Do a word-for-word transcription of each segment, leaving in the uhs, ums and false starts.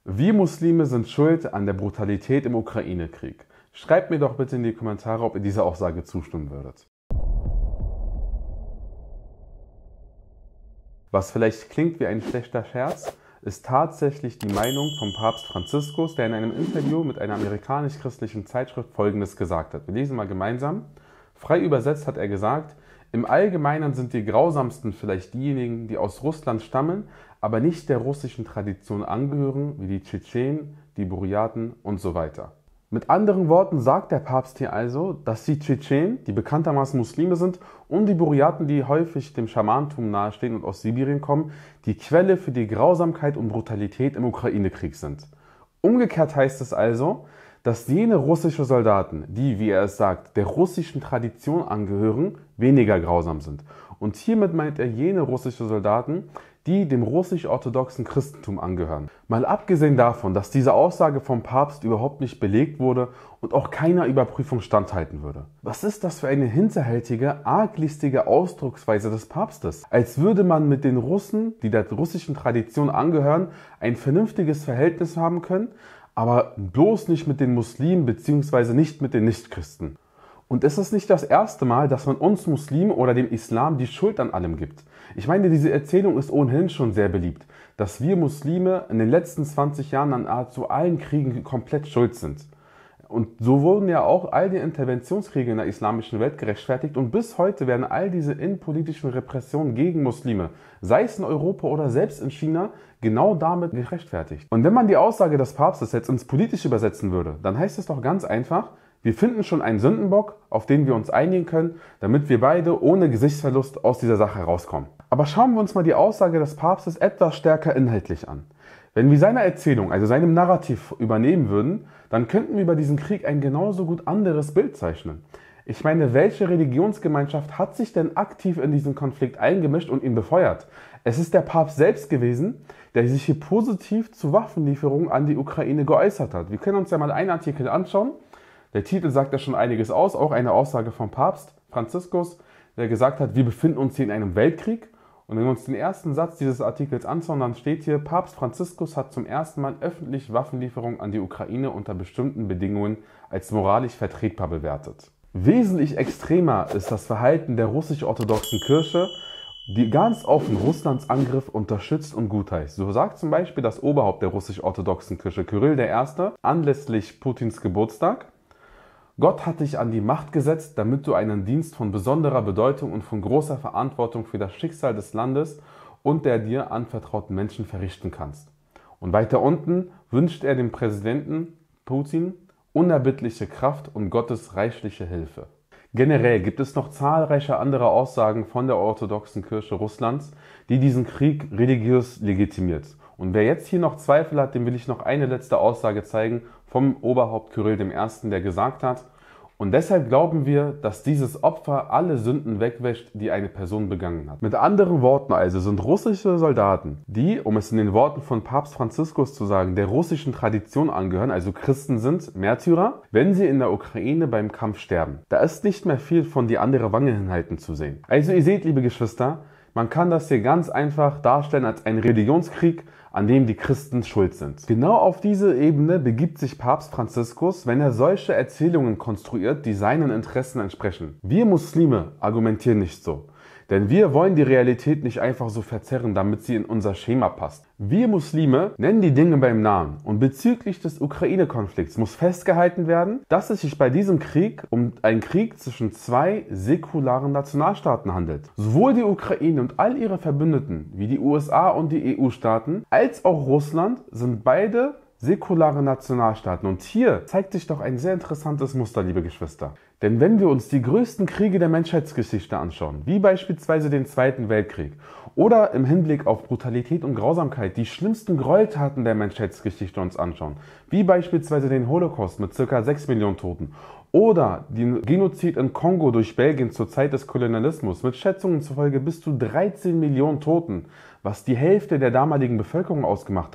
Wir Muslime sind schuld an der Brutalität im Ukraine-Krieg. Schreibt mir doch bitte in die Kommentare, ob ihr dieser Aussage zustimmen würdet. Was vielleicht klingt wie ein schlechter Scherz, ist tatsächlich die Meinung von Papst Franziskus, der in einem Interview mit einer amerikanisch-christlichen Zeitschrift Folgendes gesagt hat. Wir lesen mal gemeinsam. Frei übersetzt hat er gesagt: Im Allgemeinen sind die grausamsten vielleicht diejenigen, die aus Russland stammen, aber nicht der russischen Tradition angehören, wie die Tschetschenen, die Buryaten und so weiter. Mit anderen Worten sagt der Papst hier also, dass die Tschetschenen, die bekanntermaßen Muslime sind, und die Buryaten, die häufig dem Schamantum nahestehen und aus Sibirien kommen, die Quelle für die Grausamkeit und Brutalität im Ukraine-Krieg sind. Umgekehrt heißt es also, dass jene russische Soldaten, die, wie er es sagt, der russischen Tradition angehören, weniger grausam sind. Und hiermit meint er jene russische Soldaten, die dem russisch-orthodoxen Christentum angehören. Mal abgesehen davon, dass diese Aussage vom Papst überhaupt nicht belegt wurde und auch keiner Überprüfung standhalten würde. Was ist das für eine hinterhältige, arglistige Ausdrucksweise des Papstes? Als würde man mit den Russen, die der russischen Tradition angehören, ein vernünftiges Verhältnis haben können, aber bloß nicht mit den Muslimen bzw. nicht mit den Nichtchristen. Und es ist nicht das erste Mal, dass man uns Muslimen oder dem Islam die Schuld an allem gibt. Ich meine, diese Erzählung ist ohnehin schon sehr beliebt, dass wir Muslime in den letzten zwanzig Jahren an nahezu allen Kriegen komplett schuld sind. Und so wurden ja auch all die Interventionskriege in der islamischen Welt gerechtfertigt und bis heute werden all diese innenpolitischen Repressionen gegen Muslime, sei es in Europa oder selbst in China, genau damit gerechtfertigt. Und wenn man die Aussage des Papstes jetzt ins Politische übersetzen würde, dann heißt es doch ganz einfach: Wir finden schon einen Sündenbock, auf den wir uns einigen können, damit wir beide ohne Gesichtsverlust aus dieser Sache rauskommen. Aber schauen wir uns mal die Aussage des Papstes etwas stärker inhaltlich an. Wenn wir seine Erzählung, also seinem Narrativ übernehmen würden, dann könnten wir über diesen Krieg ein genauso gut anderes Bild zeichnen. Ich meine, welche Religionsgemeinschaft hat sich denn aktiv in diesen Konflikt eingemischt und ihn befeuert? Es ist der Papst selbst gewesen, der sich hier positiv zu Waffenlieferungen an die Ukraine geäußert hat. Wir können uns ja mal einen Artikel anschauen. Der Titel sagt ja schon einiges aus, auch eine Aussage vom Papst Franziskus, der gesagt hat, wir befinden uns hier in einem Weltkrieg. Und wenn wir uns den ersten Satz dieses Artikels anschauen, dann steht hier: Papst Franziskus hat zum ersten Mal öffentlich Waffenlieferungen an die Ukraine unter bestimmten Bedingungen als moralisch vertretbar bewertet. Wesentlich extremer ist das Verhalten der russisch-orthodoxen Kirche, die ganz offen Russlands Angriff unterstützt und gutheißt. So sagt zum Beispiel das Oberhaupt der russisch-orthodoxen Kirche, Kyrill der Erste, anlässlich Putins Geburtstag: Gott hat dich an die Macht gesetzt, damit du einen Dienst von besonderer Bedeutung und von großer Verantwortung für das Schicksal des Landes und der dir anvertrauten Menschen verrichten kannst. Und weiter unten wünscht er dem Präsidenten Putin unerbittliche Kraft und Gottes reichliche Hilfe. Generell gibt es noch zahlreiche andere Aussagen von der orthodoxen Kirche Russlands, die diesen Krieg religiös legitimiert. Und wer jetzt hier noch Zweifel hat, dem will ich noch eine letzte Aussage zeigen vom Oberhaupt Kyrill der Erste, der gesagt hat: Und deshalb glauben wir, dass dieses Opfer alle Sünden wegwäscht, die eine Person begangen hat. Mit anderen Worten also sind russische Soldaten, die, um es in den Worten von Papst Franziskus zu sagen, der russischen Tradition angehören, also Christen sind, Märtyrer, wenn sie in der Ukraine beim Kampf sterben. Da ist nicht mehr viel von die andere Wange hinhalten zu sehen. Also ihr seht, liebe Geschwister, man kann das hier ganz einfach darstellen als einen Religionskrieg, an dem die Christen schuld sind. Genau auf diese Ebene begibt sich Papst Franziskus, wenn er solche Erzählungen konstruiert, die seinen Interessen entsprechen. Wir Muslime argumentieren nicht so. Denn wir wollen die Realität nicht einfach so verzerren, damit sie in unser Schema passt. Wir Muslime nennen die Dinge beim Namen. Und bezüglich des Ukraine-Konflikts muss festgehalten werden, dass es sich bei diesem Krieg um einen Krieg zwischen zwei säkularen Nationalstaaten handelt. Sowohl die Ukraine und all ihre Verbündeten, wie die U S A und die E U-Staaten, als auch Russland, sind beide säkulare Nationalstaaten. Und hier zeigt sich doch ein sehr interessantes Muster, liebe Geschwister. Denn wenn wir uns die größten Kriege der Menschheitsgeschichte anschauen, wie beispielsweise den Zweiten Weltkrieg, oder im Hinblick auf Brutalität und Grausamkeit die schlimmsten Gräueltaten der Menschheitsgeschichte uns anschauen, wie beispielsweise den Holocaust mit ca. sechs Millionen Toten, oder den Genozid in Kongo durch Belgien zur Zeit des Kolonialismus mit Schätzungen zufolge bis zu dreizehn Millionen Toten, was die Hälfte der damaligen Bevölkerung ausgemacht hat,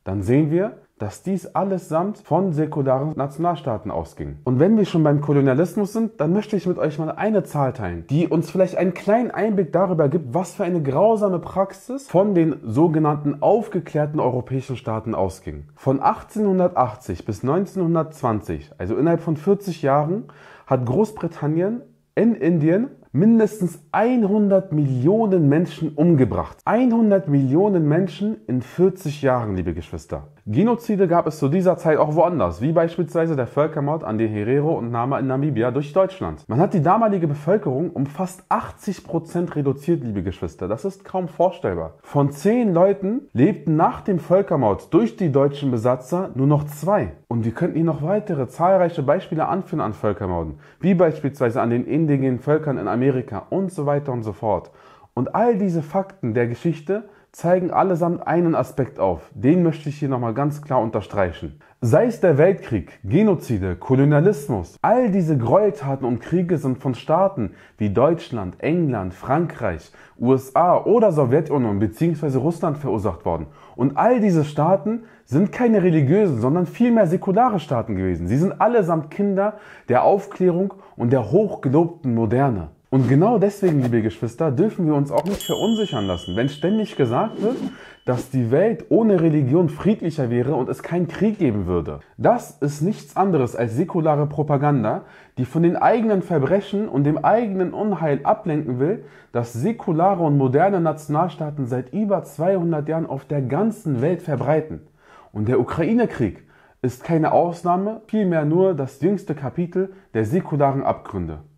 dann sehen wir, dass dies allesamt von säkularen Nationalstaaten ausging. Und wenn wir schon beim Kolonialismus sind, dann möchte ich mit euch mal eine Zahl teilen, die uns vielleicht einen kleinen Einblick darüber gibt, was für eine grausame Praxis von den sogenannten aufgeklärten europäischen Staaten ausging. Von achtzehnhundertachtzig bis neunzehnhundertzwanzig, also innerhalb von vierzig Jahren, hat Großbritannien in Indien mindestens hundert Millionen Menschen umgebracht. hundert Millionen Menschen in vierzig Jahren, liebe Geschwister. Genozide gab es zu dieser Zeit auch woanders, wie beispielsweise der Völkermord an den Herero und Nama in Namibia durch Deutschland. Man hat die damalige Bevölkerung um fast achtzig Prozent reduziert, liebe Geschwister. Das ist kaum vorstellbar. Von zehn Leuten lebten nach dem Völkermord durch die deutschen Besatzer nur noch zwei. Und wir könnten hier noch weitere zahlreiche Beispiele anführen an Völkermorden, wie beispielsweise an den indigenen Völkern in Amerika und so weiter und so fort. Und all diese Fakten der Geschichte zeigen allesamt einen Aspekt auf. Den möchte ich hier nochmal ganz klar unterstreichen. Sei es der Weltkrieg, Genozide, Kolonialismus, all diese Gräueltaten und Kriege sind von Staaten wie Deutschland, England, Frankreich, U S A oder Sowjetunion bzw. Russland verursacht worden. Und all diese Staaten sind keine religiösen, sondern vielmehr säkulare Staaten gewesen. Sie sind allesamt Kinder der Aufklärung und der hochgelobten Moderne. Und genau deswegen, liebe Geschwister, dürfen wir uns auch nicht verunsichern lassen, wenn ständig gesagt wird, dass die Welt ohne Religion friedlicher wäre und es keinen Krieg geben würde. Das ist nichts anderes als säkulare Propaganda, die von den eigenen Verbrechen und dem eigenen Unheil ablenken will, das säkulare und moderne Nationalstaaten seit über zweihundert Jahren auf der ganzen Welt verbreiten. Und der Ukraine-Krieg ist keine Ausnahme, vielmehr nur das jüngste Kapitel der säkularen Abgründe.